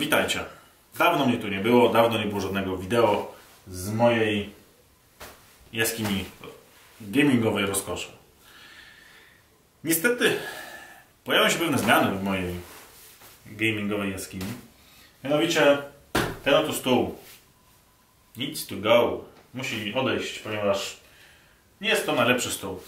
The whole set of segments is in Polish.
witajcie. Dawno mnie tu nie było, dawno nie było żadnego wideo z mojej jaskini gamingowej rozkoszy. Niestety pojawią się pewne zmiany w mojej gamingowej jaskini. Mianowicie ten oto stół needs to go. Musi odejść, ponieważ nie jest to najlepszy stół.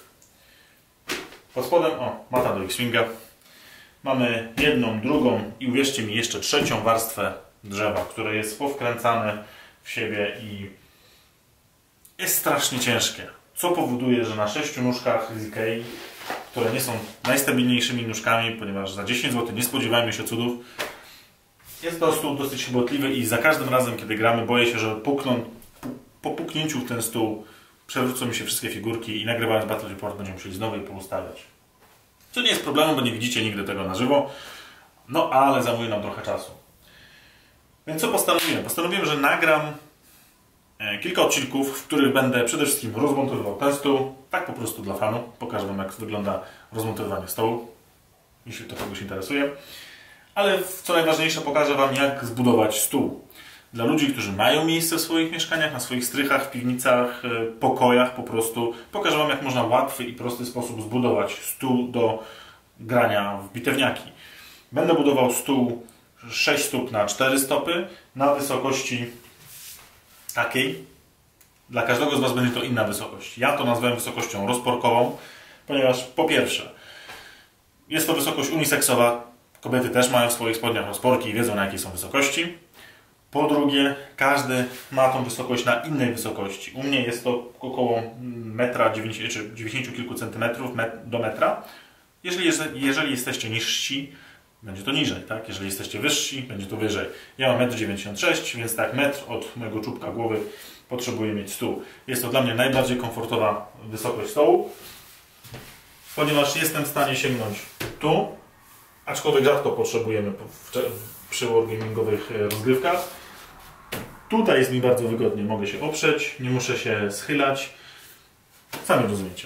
Pod spodem, mata do X-Winga. Mamy jedną, drugą i uwierzcie mi jeszcze trzecią warstwę drzewa, które jest powkręcane w siebie i jest strasznie ciężkie. Co powoduje, że na 6 nóżkach z Ikei, które nie są najstabilniejszymi nóżkami, ponieważ za 10 zł nie spodziewajmy się cudów, jest to stół dosyć chybotliwy i za każdym razem, kiedy gramy, boję się, że po puknięciu w ten stół przewrócą mi się wszystkie figurki i nagrywając Battle Report będziemy musieli znowu je poustawiać. Co nie jest problemem, bo nie widzicie nigdy tego na żywo, no ale zajmuje nam trochę czasu. Więc co postanowiłem? Postanowiłem, że nagram kilka odcinków, w których będę przede wszystkim rozmontowywał ten stół, tak po prostu dla fanów. Pokażę wam, jak wygląda rozmontowywanie stołu, jeśli to kogoś interesuje. Ale co najważniejsze, pokażę wam, jak zbudować stół. Dla ludzi, którzy mają miejsce w swoich mieszkaniach, na swoich strychach, w piwnicach, pokojach po prostu. Pokażę wam, jak można w łatwy i prosty sposób zbudować stół do grania w bitewniaki. Będę budował stół 6 stóp na 4 stopy na wysokości takiej. Dla każdego z was będzie to inna wysokość. Ja to nazwałem wysokością rozporkową, ponieważ po pierwsze jest to wysokość uniseksowa. Kobiety też mają w swoich spodniach rozporki i wiedzą, na jakiej są wysokości. Po drugie, każdy ma tą wysokość na innej wysokości. U mnie jest to około 1,90 czy 90 kilku centymetrów do metra. Jeżeli jesteście niżsi, będzie to niżej, tak? Jeżeli jesteście wyżsi, będzie to wyżej. Ja mam 1,96 m, więc tak metr od mojego czubka głowy potrzebuję mieć stół. Jest to dla mnie najbardziej komfortowa wysokość stołu, ponieważ jestem w stanie sięgnąć tu, aczkolwiek rzadko potrzebujemy przy wargamingowych rozgrywkach. Tutaj jest mi bardzo wygodnie, mogę się oprzeć, nie muszę się schylać. Sami rozumiecie.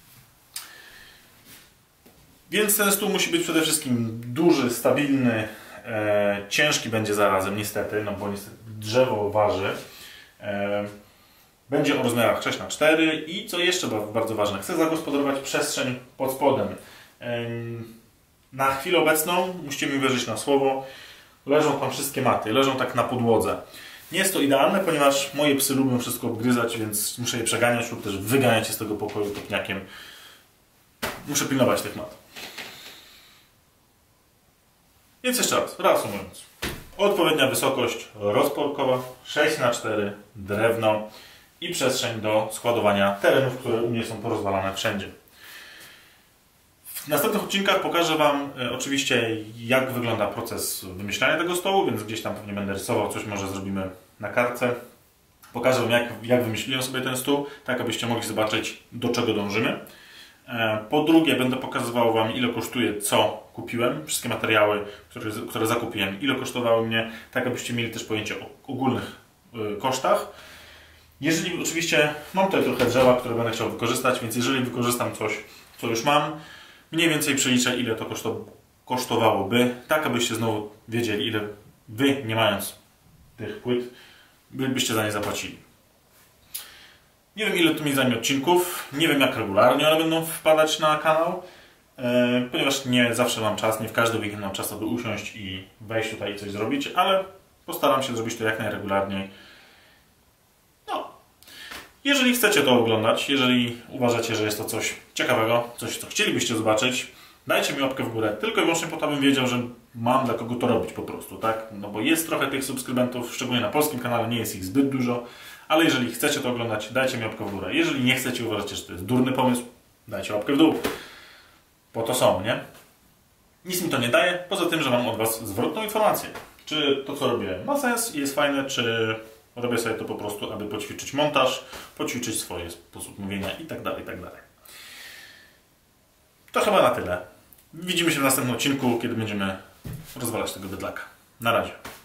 Więc ten stół musi być przede wszystkim duży, stabilny, ciężki będzie zarazem niestety, no bo niestety drzewo waży. Będzie o rozmiarach 6×4 i co jeszcze bardzo ważne, chcę zagospodarować przestrzeń pod spodem. Na chwilę obecną, musicie mi uwierzyć na słowo, leżą tam wszystkie maty, leżą tak na podłodze. Nie jest to idealne, ponieważ moje psy lubią wszystko obgryzać, więc muszę je przeganiać lub też wyganiać je z tego pokoju kopniakiem. Muszę pilnować tych mat. Więc jeszcze raz, reasumując. Odpowiednia wysokość rozporkowa, 6×4, drewno i przestrzeń do składowania terenów, które u mnie są porozwalane wszędzie. W następnych odcinkach pokażę wam oczywiście, jak wygląda proces wymyślania tego stołu, więc gdzieś tam pewnie będę rysował, coś może zrobimy na kartce. Pokażę wam, jak wymyśliłem sobie ten stół, tak abyście mogli zobaczyć, do czego dążymy. Po drugie, będę pokazywał wam, ile kosztuje, co kupiłem, wszystkie materiały, które zakupiłem, ile kosztowały mnie, tak abyście mieli też pojęcie o ogólnych kosztach. Jeżeli oczywiście mam tutaj trochę drzewa, które będę chciał wykorzystać, więc jeżeli wykorzystam coś, co już mam, mniej więcej przeliczę, ile to kosztowałoby, tak abyście znowu wiedzieli, ile wy, nie mając tych płyt, byście za nie zapłacili. Nie wiem, ile tu mi zajmie odcinków, nie wiem, jak regularnie one będą wpadać na kanał, ponieważ nie zawsze mam czas, nie w każdy weekend mam czas, aby usiąść i wejść tutaj i coś zrobić, ale postaram się zrobić to jak najregularniej. No. Jeżeli chcecie to oglądać, jeżeli uważacie, że jest to coś ciekawego, coś, co chcielibyście zobaczyć, dajcie mi łapkę w górę, tylko i wyłącznie po to, bym wiedział, że mam dla kogo to robić po prostu, tak? No bo jest trochę tych subskrybentów, szczególnie na polskim kanale, nie jest ich zbyt dużo, ale jeżeli chcecie to oglądać, dajcie mi łapkę w górę. Jeżeli nie chcecie, uważacie, że to jest durny pomysł, dajcie łapkę w dół. Po to są, nie? Nic mi to nie daje, poza tym, że mam od was zwrotną informację. Czy to, co robię, ma sens i jest fajne, czy robię sobie to po prostu, aby poćwiczyć montaż, poćwiczyć swoje sposób mówienia itd., itd. To chyba na tyle. Widzimy się w następnym odcinku, kiedy będziemy rozwalać tego bydlaka. Na razie.